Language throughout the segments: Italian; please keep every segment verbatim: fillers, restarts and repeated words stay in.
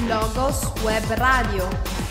Blogos Web Radio.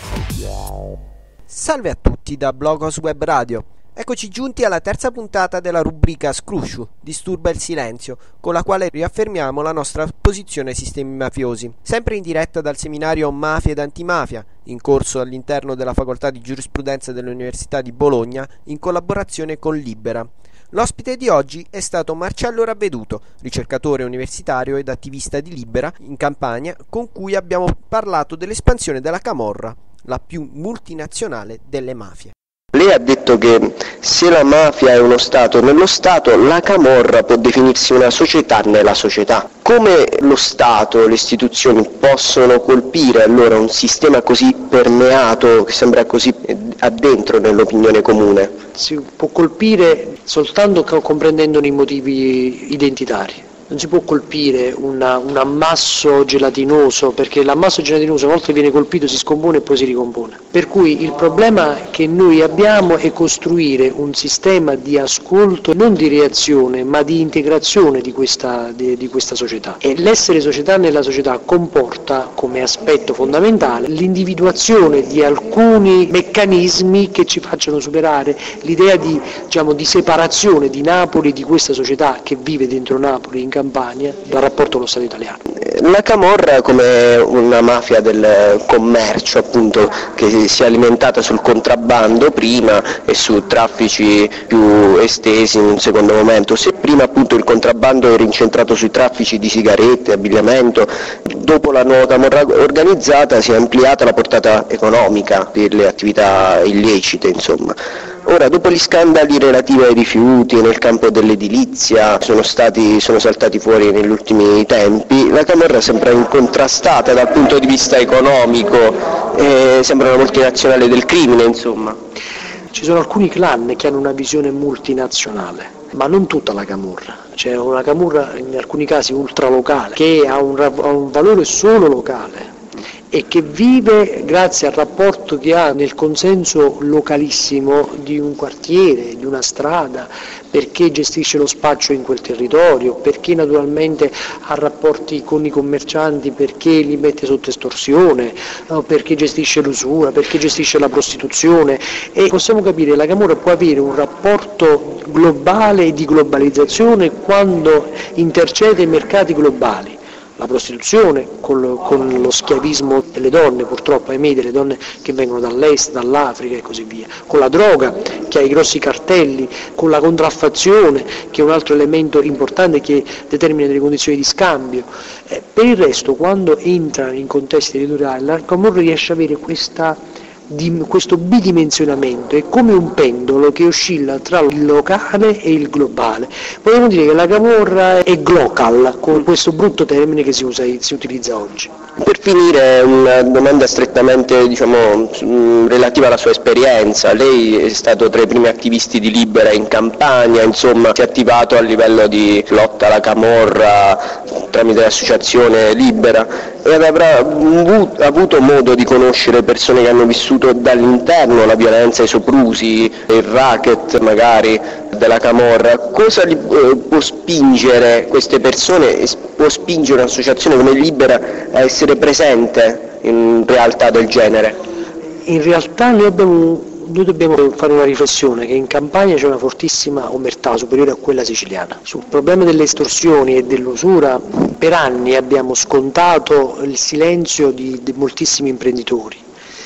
Salve a tutti da Blogos Web Radio. Eccoci giunti alla terza puntata della rubrica Scrusciu, Disturba il silenzio, con la quale riaffermiamo la nostra posizione ai sistemi mafiosi. Sempre in diretta dal seminario Mafia ed Antimafia, in corso all'interno della Facoltà di Giurisprudenza dell'Università di Bologna, in collaborazione con Libera. L'ospite di oggi è stato Marcello Ravveduto, ricercatore universitario ed attivista di Libera in Campania, con cui abbiamo parlato dell'espansione della Camorra, la più multinazionale delle mafie. Lei ha detto che se la mafia è uno Stato nello Stato, la Camorra può definirsi una società nella società. Come lo Stato, le istituzioni possono colpire allora un sistema così permeato, che sembra così addentro nell'opinione comune? Si può colpire soltanto comprendendone i motivi identitari. Non si può colpire una, un ammasso gelatinoso, perché l'ammasso gelatinoso una volta che viene colpito si scompone e poi si ricompone. Per cui il problema che noi abbiamo è costruire un sistema di ascolto, non di reazione, ma di integrazione di questa, di, di questa società. E l'essere società nella società comporta come aspetto fondamentale l'individuazione di alcuni meccanismi che ci facciano superare l'idea di, diciamo, di separazione di Napoli, di questa società che vive dentro Napoli, in Campania, dal rapporto allo Stato italiano. La Camorra, come una mafia del commercio, appunto, che si è alimentata sul contrabbando prima e su traffici più estesi in un secondo momento. Se prima appunto il contrabbando era incentrato sui traffici di sigarette, abbigliamento, dopo la nuova Camorra organizzata si è ampliata la portata economica per le attività illecite, insomma. Ora, dopo gli scandali relativi ai rifiuti nel campo dell'edilizia sono stati sono saltati fuori negli ultimi tempi, la Camorra sembra incontrastata dal punto di vista economico, e sembra una multinazionale del crimine, insomma. Ci sono alcuni clan che hanno una visione multinazionale, ma non tutta la Camorra. C'è una Camorra in alcuni casi ultralocale che ha un, ha un valore solo locale e che vive grazie al rapporto che ha nel consenso localissimo di un quartiere, di una strada, perché gestisce lo spaccio in quel territorio, perché naturalmente ha rapporti con i commercianti, perché li mette sotto estorsione, no? Perché gestisce l'usura, perché gestisce la prostituzione, e possiamo capire che la Camorra può avere un rapporto globale e di globalizzazione quando intercede i mercati globali. La prostituzione, con lo, con lo schiavismo delle donne, purtroppo ahimè, delle donne che vengono dall'est, dall'Africa e così via, con la droga che ha i grossi cartelli, con la contraffazione che è un altro elemento importante che determina delle condizioni di scambio. Eh, per il resto, quando entra in contesti territoriali, la Camorra riesce ad avere questa di questo bidimensionamento, è come un pendolo che oscilla tra il locale e il globale. Vogliamo dire che la Camorra è glocal, con questo brutto termine che si usa si utilizza oggi. Per finire, una domanda strettamente, diciamo, relativa alla sua esperienza. Lei è stato tra i primi attivisti di Libera in Campania, insomma si è attivato a livello di lotta alla Camorra tramite l'associazione Libera, ed avrà avuto modo di conoscere persone che hanno vissuto dall'interno la violenza, i soprusi, il racket magari della Camorra. Cosa li, eh, può spingere queste persone, può spingere un'associazione come Libera a essere presente in realtà del genere? In realtà noi abbiamo Noi dobbiamo fare una riflessione che in Campania c'è una fortissima omertà superiore a quella siciliana. Sul problema delle estorsioni e dell'usura per anni abbiamo scontato il silenzio di, di moltissimi imprenditori,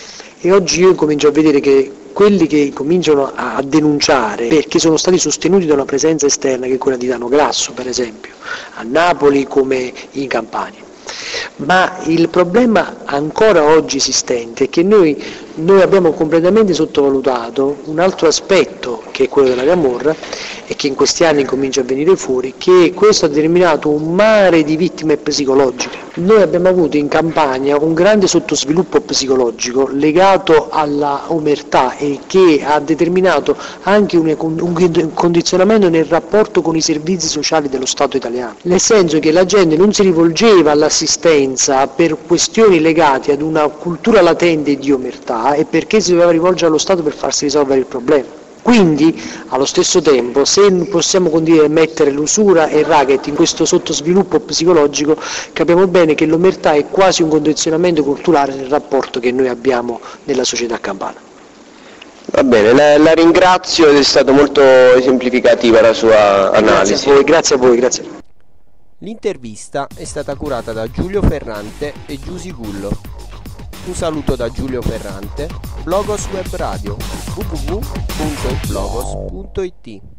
e oggi io comincio a vedere che quelli che cominciano a denunciare perché sono stati sostenuti da una presenza esterna, che è quella di Dano Grasso per esempio, a Napoli come in Campania. Ma il problema ancora oggi esistente è che noi, noi abbiamo completamente sottovalutato un altro aspetto, che è quello della Camorra, e che in questi anni comincia a venire fuori, che questo ha determinato un mare di vittime psicologiche. Noi abbiamo avuto in Campania un grande sottosviluppo psicologico legato alla omertà, e che ha determinato anche un, un condizionamento nel rapporto con i servizi sociali dello Stato italiano, nel senso che la gente non si rivolgeva all'assistenza per questioni legate ad una cultura latente di omertà, e perché si doveva rivolgere allo Stato per farsi risolvere il problema. Quindi, allo stesso tempo, se possiamo continuare a mettere l'usura e il racket in questo sottosviluppo psicologico, capiamo bene che l'omertà è quasi un condizionamento culturale nel rapporto che noi abbiamo nella società campana. Va bene, la, la ringrazio, è stata molto esemplificativa la sua analisi. Grazie a voi, grazie a voi, grazie. L'intervista è stata curata da Giulio Ferrante e Giusy Gullo. Un saluto da Giulio Ferrante, Logos Web Radio, w w w punto logos punto it.